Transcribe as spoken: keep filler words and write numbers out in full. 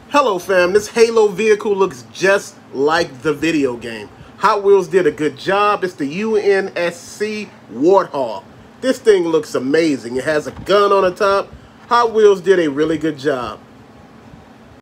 Hello fam, this Halo vehicle looks just like the video game. Hot Wheels did a good job. It's the U N S C Warthog. This thing looks amazing. It has a gun on the top. Hot Wheels did a really good job.